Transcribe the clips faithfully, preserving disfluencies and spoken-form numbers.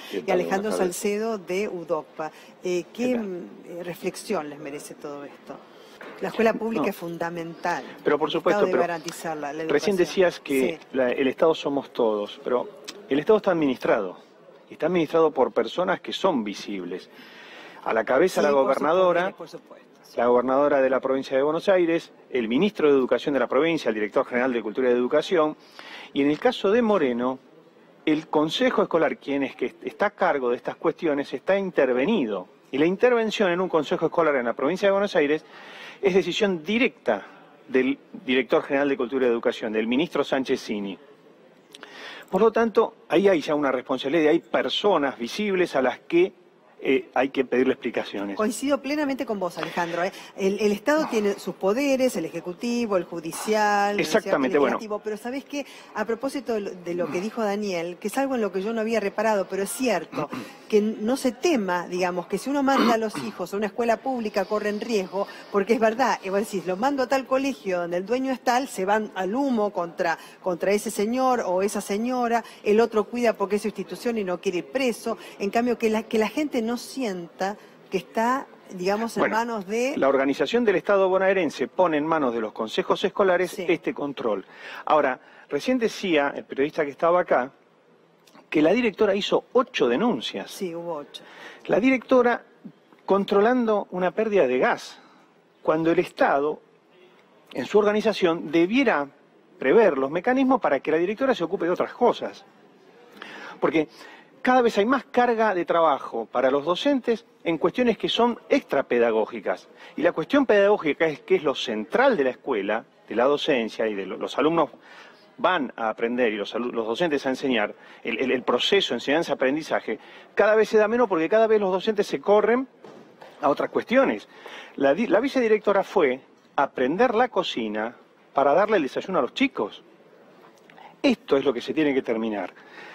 Y Alejandro Salcedo de UDOCPA. Eh, ¿Qué, ¿Qué reflexión les merece todo esto? La escuela pública no. es fundamental. Pero por supuesto, el Estado debe pero garantizarla, la recién decías que sí. la, el Estado somos todos, pero el Estado está administrado. Está administrado por personas que son visibles. A la cabeza sí, la gobernadora, por supuesto, por supuesto, sí. la gobernadora de la provincia de Buenos Aires, el ministro de Educación de la provincia, el director general de Cultura y Educación, y en el caso de Moreno, el Consejo Escolar, quien es que está a cargo de estas cuestiones, está intervenido. Y la intervención en un Consejo Escolar en la provincia de Buenos Aires es decisión directa del director general de Cultura y Educación, del ministro Sanchezini. Por lo tanto, ahí hay ya una responsabilidad, hay personas visibles a las que eh, hay que pedirle explicaciones. Coincido plenamente con vos, Alejandro. ¿eh? El, el Estado tiene sus poderes, el Ejecutivo, el Judicial, exactamente, el Legislativo, bueno. Pero ¿sabés qué? A propósito de lo, de lo que dijo Daniel, que es algo en lo que yo no había reparado, pero es cierto, que no se tema, digamos, que si uno manda a los hijos a una escuela pública corren riesgo, porque es verdad, y vos decís, lo mando a tal colegio donde el dueño es tal, se van al humo contra, contra ese señor o esa señora, el otro cuida porque es su institución y no quiere ir preso, en cambio que la, que la gente no sienta que está, digamos, en bueno, manos de... La organización del Estado bonaerense pone en manos de los consejos escolares sí. este control. Ahora, recién decía el periodista que estaba acá, que la directora hizo ocho denuncias. Sí, hubo ocho. La directora controlando una pérdida de gas, cuando el Estado, en su organización, debiera prever los mecanismos para que la directora se ocupe de otras cosas. Porque cada vez hay más carga de trabajo para los docentes en cuestiones que son extrapedagógicas. Y la cuestión pedagógica es que es lo central de la escuela, de la docencia y de los alumnos van a aprender y los, los docentes a enseñar, el, el, el proceso de enseñanza-aprendizaje, cada vez se da menos porque cada vez los docentes se corren a otras cuestiones. La, la vicedirectora fue a aprender la cocina para darle el desayuno a los chicos. Esto es lo que se tiene que terminar.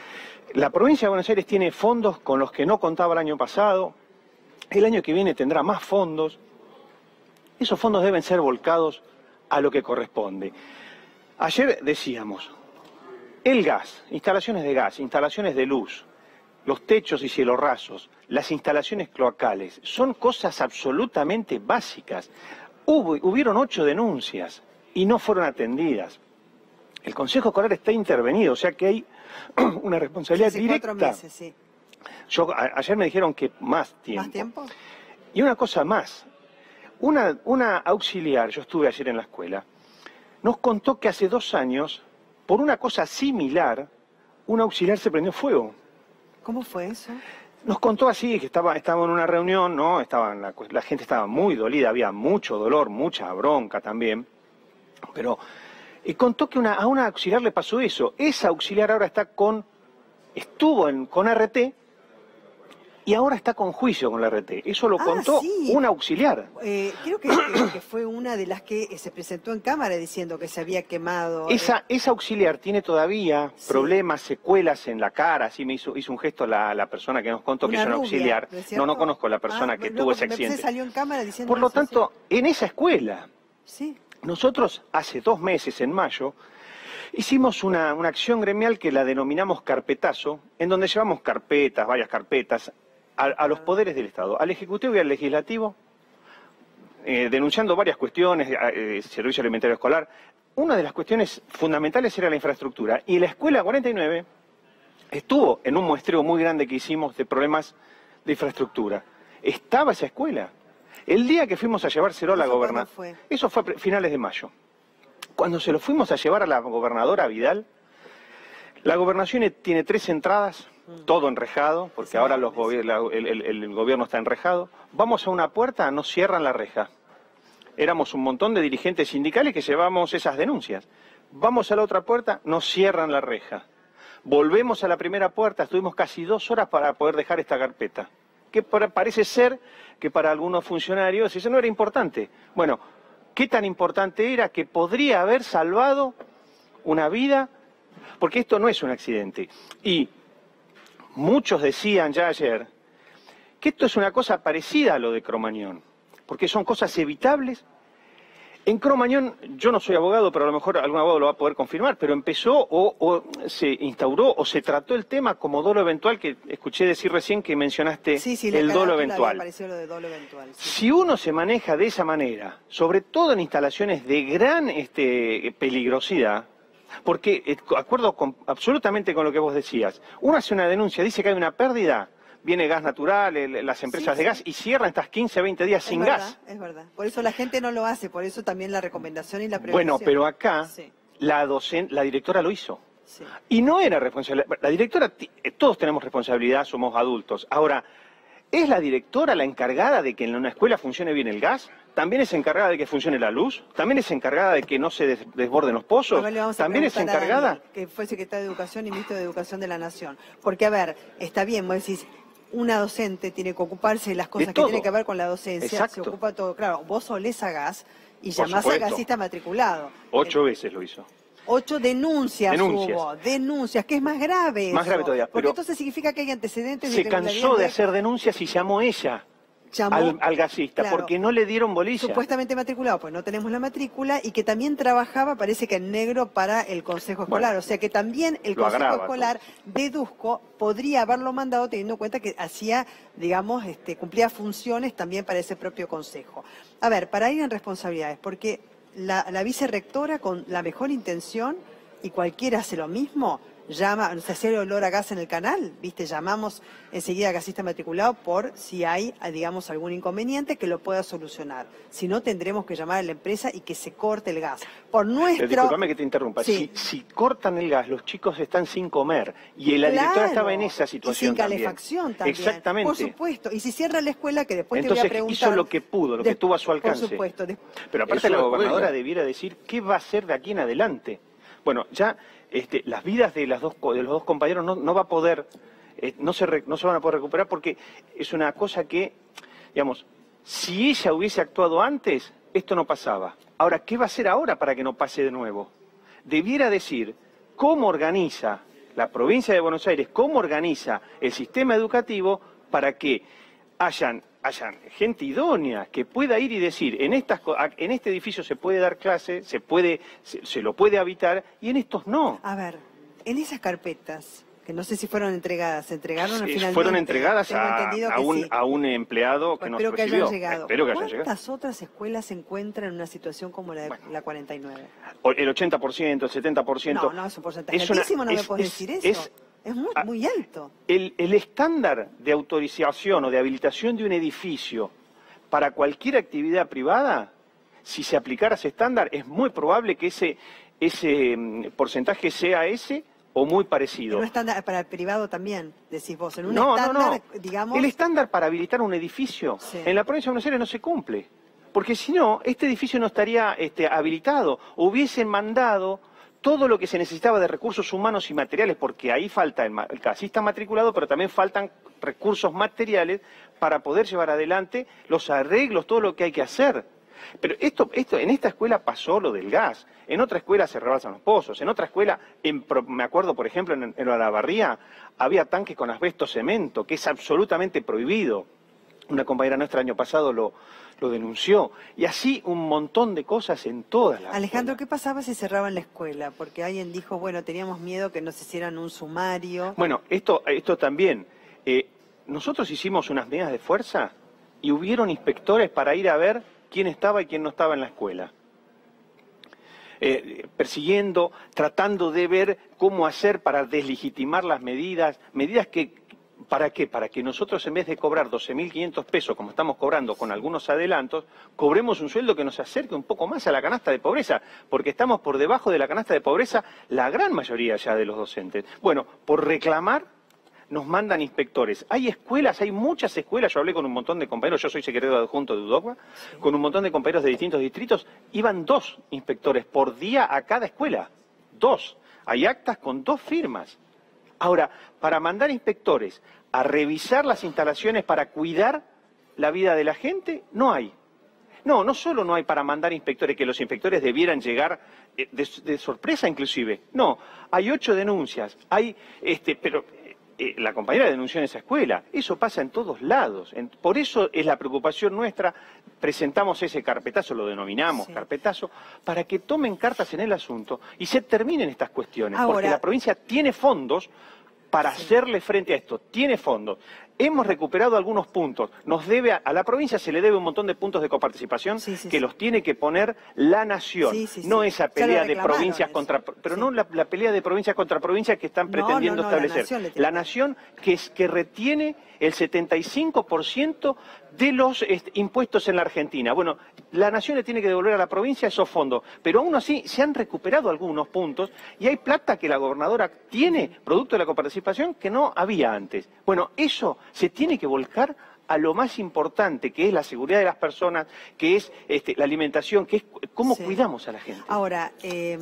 La provincia de Buenos Aires tiene fondos con los que no contaba el año pasado, el año que viene tendrá más fondos. Esos fondos deben ser volcados a lo que corresponde. Ayer decíamos, el gas, instalaciones de gas, instalaciones de luz, los techos y cielorrasos, las instalaciones cloacales, son cosas absolutamente básicas. Hubo, hubieron ocho denuncias y no fueron atendidas. El Consejo Escolar está intervenido, o sea que hay una responsabilidad sí, directa. Cuatro meses, sí. Yo, a, ayer me dijeron que más tiempo. ¿Más tiempo? Y una cosa más, una, una auxiliar, yo estuve ayer en la escuela, nos contó que hace dos años, por una cosa similar, un auxiliar se prendió fuego. ¿Cómo fue eso? Nos contó así, que estaba, estaba en una reunión, ¿no? Estaban, la, la gente estaba muy dolida, había mucho dolor, mucha bronca también, pero... Y contó que una, a una auxiliar le pasó eso. Esa auxiliar ahora está con, estuvo en, con R T y ahora está con juicio con la R T. Eso lo ah, contó sí. un auxiliar. Eh, creo que, que, que fue una de las que se presentó en cámara diciendo que se había quemado. Esa, eh. esa auxiliar tiene todavía sí. problemas, secuelas en la cara. Así me hizo, hizo un gesto la, la persona que nos contó una que es una rubia, auxiliar. No, no conozco a la persona ah, que no, tuvo ese accidente. Salió en cámara diciendo Por lo eso, tanto, sí. en esa escuela... Sí. Nosotros hace dos meses, en mayo, hicimos una, una acción gremial que la denominamos carpetazo, en donde llevamos carpetas, varias carpetas, a, a los poderes del Estado, al Ejecutivo y al Legislativo, eh, denunciando varias cuestiones, eh, servicio alimentario escolar. Una de las cuestiones fundamentales era la infraestructura, y la Escuela cuarenta y nueve estuvo en un muestreo muy grande que hicimos de problemas de infraestructura. Estaba esa escuela. El día que fuimos a llevárselo a la gobernadora, eso fue a finales de mayo. Cuando se lo fuimos a llevar a la gobernadora Vidal, la gobernación tiene tres entradas, mm. todo enrejado, porque sí, ahora los gobier la, el, el, el gobierno está enrejado. Vamos a una puerta, nos cierran la reja. Éramos un montón de dirigentes sindicales que llevamos esas denuncias. Vamos a la otra puerta, nos cierran la reja. Volvemos a la primera puerta, estuvimos casi dos horas para poder dejar esta carpeta. Que para, parece ser que para algunos funcionarios eso no era importante. Bueno, ¿qué tan importante era que podría haber salvado una vida? Porque esto no es un accidente. Y muchos decían ya ayer que esto es una cosa parecida a lo de Cromañón, porque son cosas evitables. En Cromañón, yo no soy abogado, pero a lo mejor algún abogado lo va a poder confirmar, pero empezó o, o se instauró o se trató el tema como dolo eventual, que escuché decir recién que mencionaste sí, sí, el dolo eventual. Lo de dolo eventual sí. Si uno se maneja de esa manera, sobre todo en instalaciones de gran este, peligrosidad, porque eh, acuerdo con, absolutamente con lo que vos decías, uno hace una denuncia, dice que hay una pérdida, viene gas natural, el, las empresas sí, de sí. gas, y cierran estas quince, veinte días es sin verdad, gas. Es verdad, por eso la gente no lo hace, por eso también la recomendación y la prevención. Bueno, pero acá sí. la, docente, la directora lo hizo. Sí. Y no era responsabilidad. La directora, todos tenemos responsabilidad, somos adultos. Ahora, ¿es la directora la encargada de que en una escuela funcione bien el gas? ¿También es encargada de que funcione la luz? ¿También es encargada de que no se des desborden los pozos? ¿También es encargada? Daniel, que fue secretario de Educación y ministro de Educación de la Nación. Porque, a ver, está bien, vos decís, una docente tiene que ocuparse de las cosas que tienen que ver con la docencia. Exacto. Se ocupa todo. Claro, vos olés a gas y llamás a gasista matriculado. Ocho eh, veces lo hizo. Ocho denuncias, denuncias hubo, denuncias, que es más grave Más eso, grave todavía. Porque entonces significa que hay antecedentes se de cansó de hacer denuncias y llamó ella llamó, al, al gasista, claro, porque no le dieron bolilla. Supuestamente matriculado, pues no tenemos la matrícula, y que también trabajaba, parece que en negro, para el Consejo Escolar. Bueno, o sea que también el Consejo agrava, Escolar, entonces. deduzco, podría haberlo mandado teniendo en cuenta que hacía, digamos, este, cumplía funciones también para ese propio Consejo. A ver, para ir en responsabilidades, porque la, la vicerrectora, con la mejor intención, y cualquiera hace lo mismo, llama, se hace olor a gas en el canal, ¿viste? Llamamos enseguida a gasista matriculado por si hay, digamos, algún inconveniente que lo pueda solucionar. Si no, tendremos que llamar a la empresa y que se corte el gas. Por nuestro... Disculpame que te interrumpa. Sí. Si, si cortan el gas, los chicos están sin comer. Y la claro, directora estaba en esa situación y sin calefacción también. Exactamente. Por supuesto. Y si cierra la escuela, que después Entonces, te voy a preguntar... hizo lo que pudo, lo que tuvo a su alcance. Por supuesto. Pero aparte la gobernadora debiera decir qué va a hacer de aquí en adelante. Bueno, ya este, las vidas de, las dos, de los dos compañeros no, no va a poder, eh, no, se re, no se van a poder recuperar, porque es una cosa que, digamos, si ella hubiese actuado antes, esto no pasaba. Ahora, ¿qué va a hacer ahora para que no pase de nuevo? Debiera decir cómo organiza la provincia de Buenos Aires, cómo organiza el sistema educativo para que hayan... hayan gente idónea que pueda ir y decir, en estas en este edificio se puede dar clase, se puede se, se lo puede habitar, y en estos no. A ver, en esas carpetas, que no sé si fueron entregadas, ¿se entregaron sí, finalmente? Fueron entregadas a, a, un, sí. a un empleado que pues nos espero recibió. Que hayan llegado. Espero que hayan llegado. ¿Cuántas otras escuelas se encuentran en una situación como la de bueno, la cuarenta y nueve? El ochenta por ciento, el setenta por ciento. No, no, es un porcentaje es altísimo, una, no es, me puedes es, decir eso. Es, Es muy, muy alto. El, el estándar de autorización o de habilitación de un edificio para cualquier actividad privada, si se aplicara ese estándar, es muy probable que ese, ese porcentaje sea ese o muy parecido. ¿Un estándar para el privado también, decís vos? En un no, estándar, no, no. digamos... El estándar para habilitar un edificio sí. en la provincia de Buenos Aires no se cumple. Porque si no, este edificio no estaría este, habilitado. Hubiesen mandado todo lo que se necesitaba de recursos humanos y materiales, porque ahí falta el, el casista matriculado, pero también faltan recursos materiales para poder llevar adelante los arreglos, todo lo que hay que hacer. Pero esto, esto, en esta escuela pasó lo del gas, en otra escuela se rebalsan los pozos, en otra escuela, en, me acuerdo por ejemplo en, en Olavarría, había tanques con asbesto cemento, que es absolutamente prohibido. Una compañera nuestra el año pasado lo, lo denunció. Y así un montón de cosas en todas las Alejandro, escuelas. ¿qué pasaba si cerraban la escuela? Porque alguien dijo, bueno, teníamos miedo que nos hicieran un sumario. Bueno, esto, esto también. Eh, nosotros hicimos unas medidas de fuerza y hubieron inspectores para ir a ver quién estaba y quién no estaba en la escuela. Eh, persiguiendo, tratando de ver cómo hacer para deslegitimar las medidas, medidas que... ¿Para qué? Para que nosotros, en vez de cobrar doce mil quinientos pesos, como estamos cobrando con algunos adelantos, cobremos un sueldo que nos acerque un poco más a la canasta de pobreza, porque estamos por debajo de la canasta de pobreza la gran mayoría ya de los docentes. Bueno, por reclamar nos mandan inspectores. Hay escuelas, hay muchas escuelas, yo hablé con un montón de compañeros, yo soy secretario adjunto de UDOCBA, con un montón de compañeros de distintos distritos, iban dos inspectores por día a cada escuela, dos. Hay actas con dos firmas. Ahora, para mandar inspectores a revisar las instalaciones para cuidar la vida de la gente, no hay. No, no solo no hay para mandar inspectores, que los inspectores debieran llegar de, de sorpresa inclusive. No, hay ocho denuncias, hay, este, pero eh, la compañera denunció en esa escuela. Eso pasa en todos lados. En, por eso es la preocupación nuestra. Presentamos ese carpetazo, lo denominamos sí. carpetazo, para que tomen cartas en el asunto y se terminen estas cuestiones. Ahora, porque la provincia tiene fondos para sí. hacerle frente a esto. Tiene fondos. Hemos recuperado algunos puntos. Nos debe a, a la provincia se le debe un montón de puntos de coparticipación sí, sí, que sí. los tiene que poner la nación. Sí, sí, no sí. esa pelea de provincias eso. contra... Pero sí. no la, la pelea de provincias contra provincias que están pretendiendo no, no, no, establecer. La nación, la nación que, es, que retiene el setenta y cinco por ciento de los este, impuestos en la Argentina. Bueno, la nación le tiene que devolver a la provincia esos fondos, pero aún así se han recuperado algunos puntos y hay plata que la gobernadora tiene, producto de la coparticipación, que no había antes. Bueno, eso se tiene que volcar a lo más importante, que es la seguridad de las personas, que es este, la alimentación, que es cómo sí. cuidamos a la gente. Ahora, eh,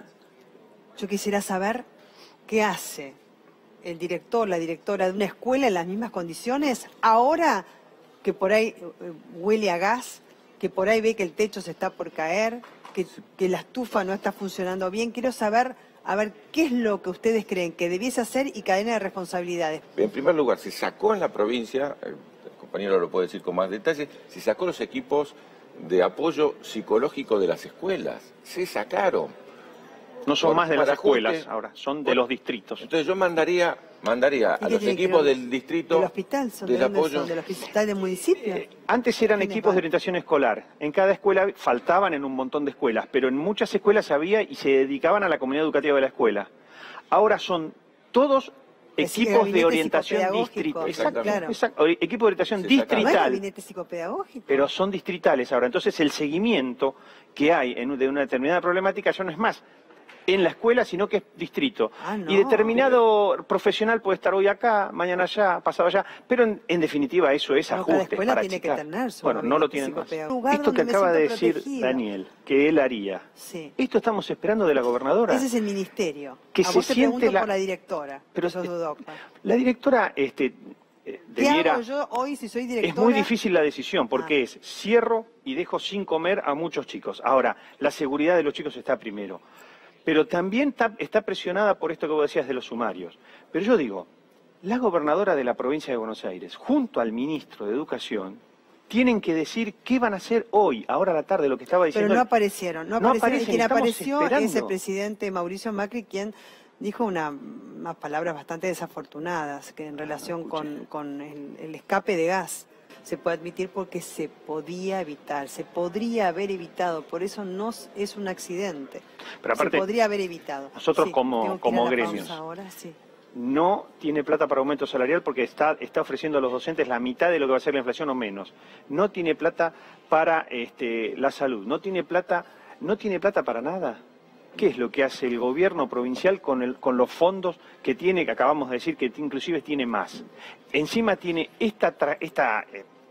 yo quisiera saber qué hace el director, la directora de una escuela en las mismas condiciones, ahora que por ahí eh, huele a gas, que por ahí ve que el techo se está por caer, que, que la estufa no está funcionando bien. Quiero saber, a ver, ¿qué es lo que ustedes creen que debiese hacer y cadena de responsabilidades? En primer lugar, se sacó en la provincia, el compañero lo puede decir con más detalle, se sacó los equipos de apoyo psicológico de las escuelas. Se sacaron. No son por, más de las escuelas ajuste, ahora, son de bueno, los distritos. Entonces yo mandaría mandaría a los equipos del distrito del hospital, son del de apoyo. Son, ¿del hospital del municipio? Eh, antes eran equipos de orientación escolar. En cada escuela faltaban en un montón de escuelas, pero en muchas escuelas había y se dedicaban a la comunidad educativa de la escuela. Ahora son todos equipos de orientación distrital. Exacto, claro. exacto. Equipo de orientación se distrital. No es gabinete psicopedagógico. Pero son distritales ahora. Entonces el seguimiento que hay en, de una determinada problemática ya no es más en la escuela, sino que es distrito. Ah, no. Y determinado profesional puede estar hoy acá, mañana allá, pasado allá, pero en, en definitiva eso es no, ajuste cada escuela para tiene chicar. Que tener bueno, no lo tienen más. Esto que acaba de decir protegida. Daniel, que él haría, sí. esto estamos esperando de la gobernadora. Ese es el ministerio. Que A se vos te siente la... por la directora, pero sos dudoca. La directora... Este, debiera... ¿Qué hago yo hoy si soy directora? Es muy difícil la decisión, porque ah. es cierro y dejo sin comer a muchos chicos. Ahora, la seguridad de los chicos está primero. Pero también está, está presionada por esto que vos decías de los sumarios. Pero yo digo, la gobernadora de la provincia de Buenos Aires, junto al ministro de Educación, tienen que decir qué van a hacer hoy, ahora a la tarde, lo que estaba diciendo. Pero no aparecieron, no, no aparecieron. aparecen. Y quien apareció esperando. es el presidente Mauricio Macri, quien dijo una, unas palabras bastante desafortunadas que en relación no, con, con el, el escape de gas. Se puede admitir porque se podía evitar, se podría haber evitado, por eso no es un accidente. Pero aparte, se podría haber evitado. Nosotros sí, como, como gremios ahora, sí. no tiene plata para aumento salarial porque está, está ofreciendo a los docentes la mitad de lo que va a ser la inflación o menos. No tiene plata para este, la salud, no tiene plata, no tiene plata para nada. ¿Qué es lo que hace el gobierno provincial con, el, con los fondos que tiene, que acabamos de decir que inclusive tiene más? Encima tiene esta, esta,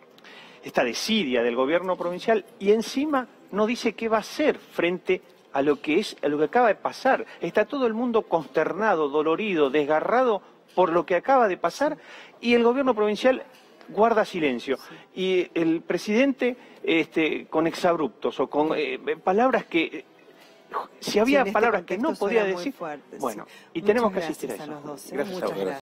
esta desidia del gobierno provincial y encima no dice qué va a hacer frente a lo que es, a lo que acaba de pasar. Está todo el mundo consternado, dolorido, desgarrado por lo que acaba de pasar y el gobierno provincial guarda silencio. Y el presidente este, con exabruptos o con eh, palabras que... Si había sí, palabras este que no podía decir, fuerte, bueno, sí. y tenemos Muchas que asistir a eso. A los dos, ¿eh? Gracias Muchas a vos. Gracias.